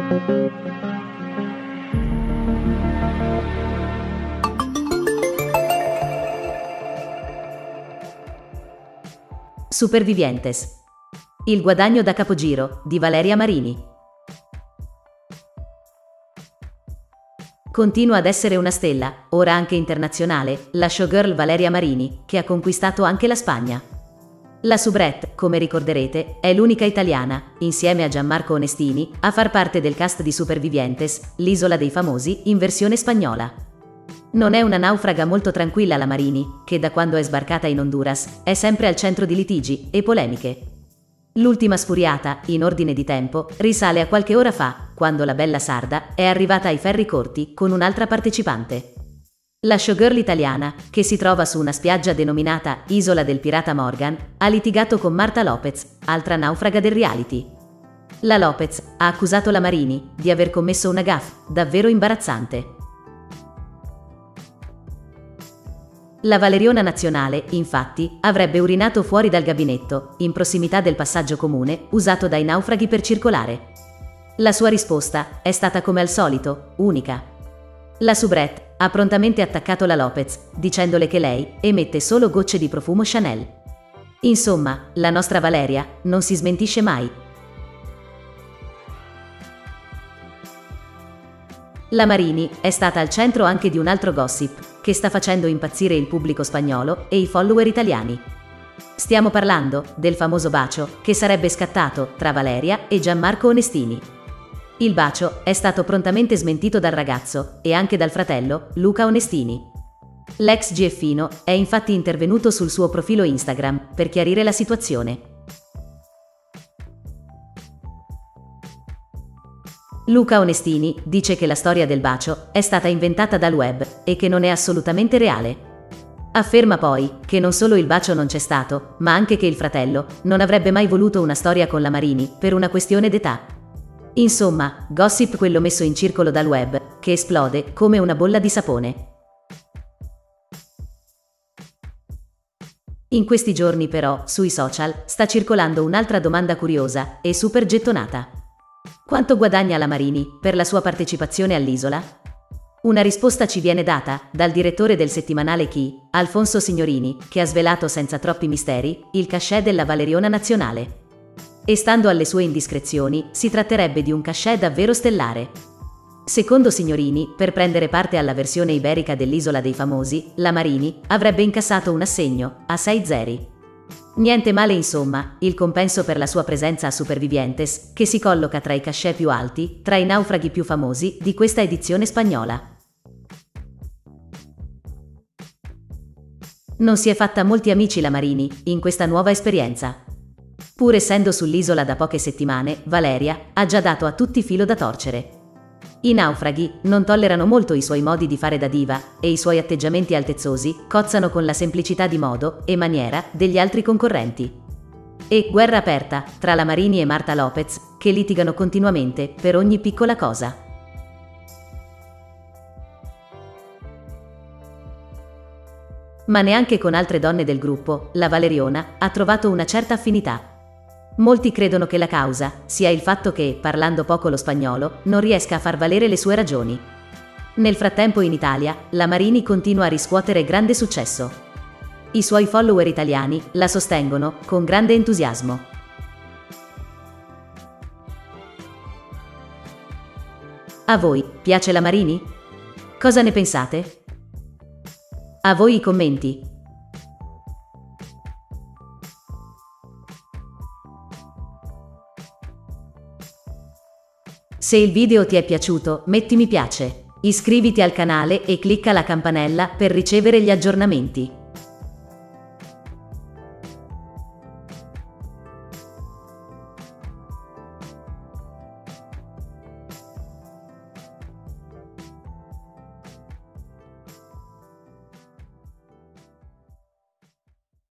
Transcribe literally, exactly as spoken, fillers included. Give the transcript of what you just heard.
Supervivientes. Il guadagno da capogiro, di Valeria Marini. Continua ad essere una stella, ora anche internazionale, la showgirl Valeria Marini, che ha conquistato anche la Spagna. La soubrette, come ricorderete, è l'unica italiana, insieme a Gianmarco Onestini, a far parte del cast di Supervivientes, l'isola dei famosi, in versione spagnola. Non è una naufraga molto tranquilla la Marini, che da quando è sbarcata in Honduras è sempre al centro di litigi e polemiche. L'ultima sfuriata, in ordine di tempo, risale a qualche ora fa, quando la bella sarda è arrivata ai ferri corti con un'altra partecipante. La showgirl italiana, che si trova su una spiaggia denominata Isola del Pirata Morgan, ha litigato con Marta Lopez, altra naufraga del reality. La Lopez ha accusato la Marini di aver commesso una gaffe davvero imbarazzante. La valeriona nazionale, infatti, avrebbe urinato fuori dal gabinetto, in prossimità del passaggio comune, usato dai naufraghi per circolare. La sua risposta è stata come al solito, unica. La soubrette ha prontamente attaccato la Lopez, dicendole che lei emette solo gocce di profumo Chanel. Insomma, la nostra Valeria non si smentisce mai. La Marini è stata al centro anche di un altro gossip, che sta facendo impazzire il pubblico spagnolo e i follower italiani. Stiamo parlando del famoso bacio che sarebbe scattato tra Valeria e Gianmarco Onestini. Il bacio è stato prontamente smentito dal ragazzo e anche dal fratello, Luca Onestini. L'ex Gieffino è infatti intervenuto sul suo profilo Instagram per chiarire la situazione. Luca Onestini dice che la storia del bacio è stata inventata dal web e che non è assolutamente reale. Afferma poi che non solo il bacio non c'è stato, ma anche che il fratello non avrebbe mai voluto una storia con la Marini per una questione d'età. Insomma, gossip quello messo in circolo dal web, che esplode come una bolla di sapone. In questi giorni però, sui social, sta circolando un'altra domanda curiosa e super gettonata. Quanto guadagna la Marini per la sua partecipazione all'isola? Una risposta ci viene data dal direttore del settimanale Chi, Alfonso Signorini, che ha svelato senza troppi misteri il cachet della valeriona nazionale. E stando alle sue indiscrezioni, si tratterebbe di un cachet davvero stellare. Secondo Signorini, per prendere parte alla versione iberica dell'Isola dei Famosi, la Marini avrebbe incassato un assegno a sei zeri. Niente male insomma, il compenso per la sua presenza a Supervivientes, che si colloca tra i cachet più alti, tra i naufraghi più famosi di questa edizione spagnola. Non si è fatta molti amici la Marini in questa nuova esperienza. Pur essendo sull'isola da poche settimane, Valeria ha già dato a tutti filo da torcere. I naufraghi non tollerano molto i suoi modi di fare da diva e i suoi atteggiamenti altezzosi cozzano con la semplicità di modo e maniera degli altri concorrenti. E guerra aperta tra la Marini e Marta Lopez, che litigano continuamente per ogni piccola cosa. Ma neanche con altre donne del gruppo, la valeriona ha trovato una certa affinità. Molti credono che la causa sia il fatto che, parlando poco lo spagnolo, non riesca a far valere le sue ragioni. Nel frattempo in Italia, la Marini continua a riscuotere grande successo. I suoi follower italiani la sostengono con grande entusiasmo. A voi piace la Marini? Cosa ne pensate? A voi i commenti. Se il video ti è piaciuto, metti mi piace, iscriviti al canale e clicca la campanella per ricevere gli aggiornamenti.